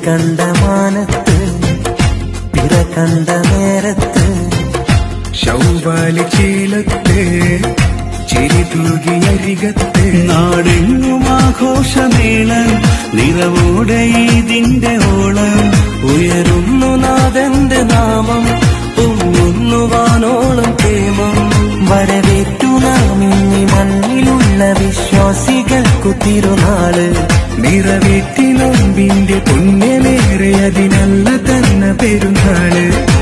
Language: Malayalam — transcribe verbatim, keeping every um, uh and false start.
കണ്ട മാനത്ത് പിറ കണ്ട നേരത്ത് ശൗവാലി ചേലത്ത് ചിരി തൂകി അരികത്ത് നാടെങ്ങും ആഘോഷമേളം നിറവോടെ ഇതിന്റെ ഓളം ഉയരുന്നു നാഥന്റെ നാമം പൊങ്ങുന്നു വാനോളം പ്രേമം വരവേറ്റു നാം ഇനി മണ്ണിലുള്ള വിശ്വാസികൾക്കു തിരുനാള് നിറവേറ്റി നോമ്പിന്റെ പുണ്യമേറെ അതിനല്ല തന്നെ പെരുന്നാള്